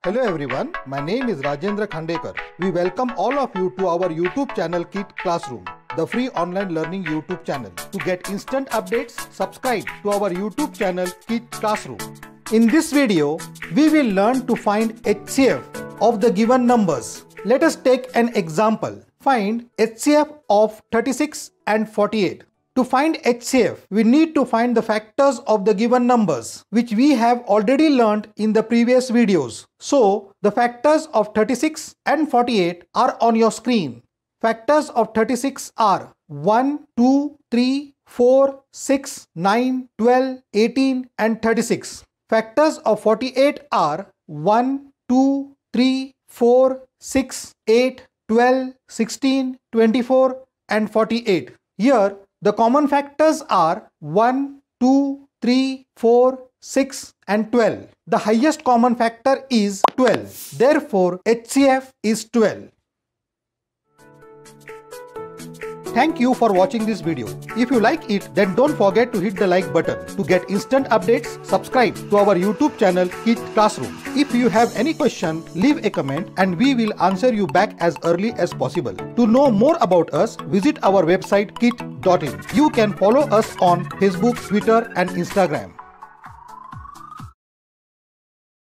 Hello everyone, my name is Khandekar. We welcome all of you to our YouTube channel Keet Classroom, the free online learning YouTube channel. To get instant updates, subscribe to our YouTube channel Keet Classroom. In this video, we will learn to find HCF of the given numbers. Let us take an example. Find HCF of 36 and 48. To find HCF, we need to find the factors of the given numbers, which we have already learned in the previous videos. So, the factors of 36 and 48 are on your screen. Factors of 36 are 1, 2, 3, 4, 6, 9, 12, 18 and 36. Factors of 48 are 1, 2, 3, 4, 6, 8, 12, 16, 24 and 48. Here, the common factors are 1, 2, 3, 4, 6 and 12. The highest common factor is 12. Therefore, HCF is 12. Thank you for watching this video. If you like it, then don't forget to hit the like button. To get instant updates, subscribe to our YouTube channel Keet Classroom. If you have any question, leave a comment and we will answer you back as early as possible. To know more about us, visit our website keet.in. You can follow us on Facebook, Twitter and Instagram.